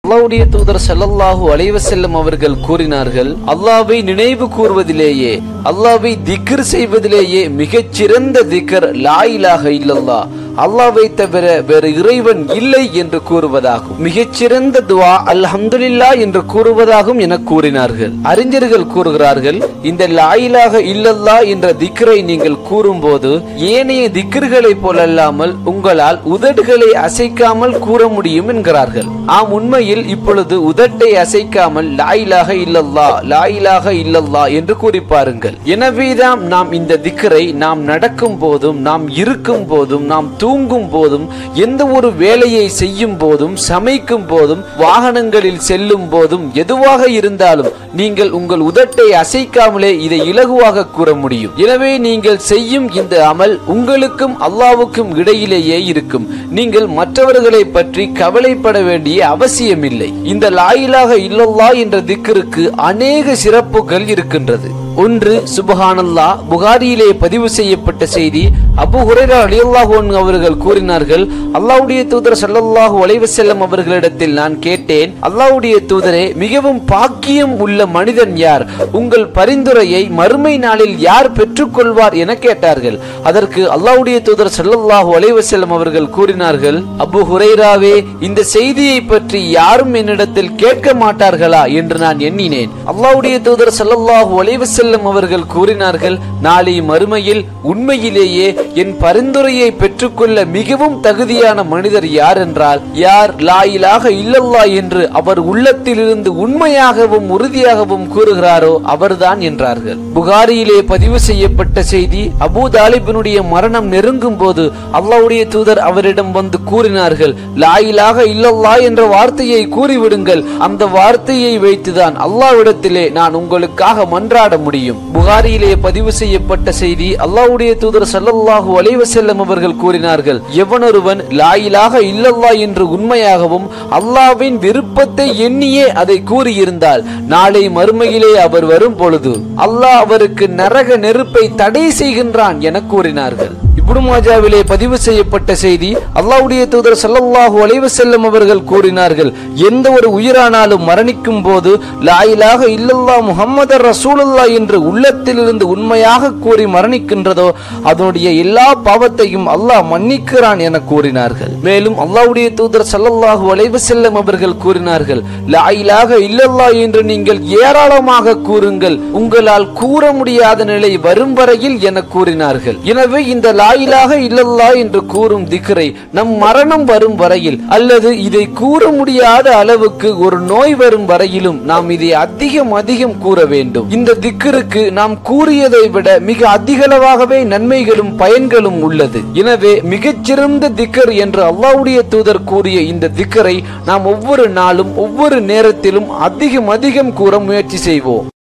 அல்லாஹ்வுடைய தூதர் ஸல்லல்லாஹு அலைஹி வஸல்லம் அவர்கள் கூறினார்கள், அல்லாஹ்வை நினைவு கூர்வதிலேயே, அல்லாஹ்வை திக்ர் செய்வதிலேயே மிகச் சிறந்த திக்ர் லா இலாஹ இல்லல்லாஹ், அல்லாஹ்வை தவிர வேறு இறைவன் இல்லை என்று கூறுவதாகும். மிகச்சிறந்த துஆ அல்ஹம்துலில்லாஹ் என்று கூறுவதாகும் என கூறினார்கள். அறிஞர்கள் கூறுகிறார்கள், இந்த லா இலாஹ இல்லல்லாஹ் என்ற திக்ரை நீங்கள் கூறும்போது ஏனைய திக்ர்களை போலல்லாமல் உங்களால் உதடுகளை அசைக்காமல் கூற முடியும் என்கிறார்கள். ஆம், உண்மையில் இப்பொழுது உதட்டை அசைக்காமல் லா இலாஹ இல்லல்லாஹ், லா இலாஹ இல்லல்லாஹ் என்று கூறி பாருங்கள். எனவேதான் நாம் இந்த திக்ரை நாம் நடக்கும் போதும், நாம் இருக்கும் போதும், நாம் தூங்கும் போதும், எந்த ஒரு வேலையை செய்யும் போதும், சமைக்கும் போதும், வாகனங்களில் செல்லும் போதும், எதுவாக இருந்தாலும் நீங்கள் உங்கள் உதட்டை அசைக்காமலே இதை இலகுவாக கூற முடியும். எனவே நீங்கள் செய்யும் இந்த அமல் உங்களுக்கும் அல்லாஹ்வுக்கும் இடையிலேயே இருக்கும். நீங்கள் மற்றவர்களை பற்றி கவலைப்பட வேண்டிய அவசியமில்லை. இந்த லா இலாஹ இல்லல்லாஹ் என்ற திக்ருக்கு அநேக சிறப்புகள் இருக்கின்றது. ஒன்று, சுப்ஹானல்லாஹ். புகாரியிலே பதிவு செய்யப்பட்ட செய்தி. அபூ ஹுரைரா ரலியல்லாஹு அன்ஹு அவர்கள் கூறினார்கள், அல்லாஹ்வுடைய தூதர் ஸல்லல்லாஹு அலைஹி வஸல்லம் அவர்களிடத்தில் நான் கேட்டேன், அல்லாஹ்வுடைய தூதரே, மிகவும் பாக்கியம் உள்ள மனிதன் யார்? உங்கள் பரிந்துரையை மறுமை நாளில் யார் பெற்றுக்கொள்வார் என கேட்டார்கள். அதற்கு அல்லாஹ்வுடைய தூதர் ஸல்லல்லாஹு அலைஹி வஸல்லம் அவர்கள் கூறினார்கள், அபூ ஹுரைராவே, இந்த செய்தியை பற்றி யாரும் என்னிடத்தில் கேட்க மாட்டார்களா என்று நான் எண்ணினேன். அல்லாஹ்வுடைய தூதர் ஸல்லல்லாஹு அலைஹி வஸல்லம் அவர்கள் கூறினார்கள், நாளை மறுமையில் உண்மையிலேயே என் பரிந்துரையை பெற்றுக்கொள்ள மிகவும் தகுதியான மனிதர் யார் என்றால், யார் லா இலாஹ இல்லல்லாஹ் என்று அவர் உள்ளத்திலிருந்து உண்மையாகவும் உறுதியாகவும் கூறுகிறாரோ அவர்தான் என்றார்கள். புகாரியிலே பதிவு செய்யப்பட்ட செய்தி. அபூ தாலிபினுடைய மரணம் நெருங்கும் போது அல்லாஹ்வுடைய தூதர் அவரிடம் வந்து கூறினார்கள், லா இலாஹ இல்லல்லாஹ் என்ற வார்த்தையை கூறிவிடுங்கள், அந்த வார்த்தையை வைத்துதான் அல்லாஹ்விடத்திலே நான் உங்களுக்காக மன்றாட முடியும். புகாரியிலே பதிவு செய்யப்பட்ட செய்தி. அல்லாஹ்வுடைய தூதர் ஸல்லல்லாஹு அலைஹி வஸல்லம் அவர்கள் கூறினார்கள், எவனொருவன் லா இலாஹ இல்லல்லாஹ் என்று உண்மையாகவும் அல்லாஹ்வின் விருப்பத்தை எண்ணியே அதை கூறியிருந்தால் நாளை மறுமையிலே அவர் வரும் பொழுது அல்லாஹ் அவருக்கு நரக நெருப்பை தடை செய்கின்றான் என கூறினார்கள். இப்னு மாஜாவிலே பதிவு செய்யப்பட்ட செய்தி. அல்லாஹ்வுடைய தூதர் ஸல்லல்லாஹு அலைஹி வஸல்லம் அவர்கள் கூறினார்கள், எந்த ஒரு உயிரானாலும் மரணிக்கும் போது லா இலாஹ இல்லல்லாஹ் முஹம்மதர் ரசூலுல்லாஹ் என்று உள்ளத்திலிருந்து உண்மையாக கூறி மரணிக்கின்றதோ அதனுடைய எல்லா பாவத்தையும் அல்லாஹ் மன்னிக்கிறான் என கூறினார்கள். மேலும் அல்லாஹ்வுடைய தூதர் ஸல்லல்லாஹு அலைஹி வஸல்லம் அவர்கள் கூறினார்கள், லா இலாஹ இல்லல்லாஹ் என்று நீங்கள் ஏராளமாக கூறுங்கள், உங்களால் கூற முடியாத நிலை வரும் வரையில் என கூறினார்கள். எனவே இந்த லா இலாஹ இல்லல்லாஹ் என்று கூறும் திக்ரை நம் மரணம் வரும் வரையில் அல்லது இதை கூற முடியாத அளவுக்கு ஒரு நோய் வரும் வரையிலும் நாம் இதை அதிகம் கூற வேண்டும். இந்த திக்ருக்கு நாம் கூறியதை விட மிக அதிகளவாகவே நன்மைகளும் பயன்களும் உள்ளது. எனவே மிகச்சிறந்த திக்ர் என்று அல்லாஹ்வுடைய தூதர் கூறிய இந்த திக்ரை நாம் ஒவ்வொரு நாளும் ஒவ்வொரு நேரத்திலும் அதிகம் கூற முயற்சி செய்வோம்.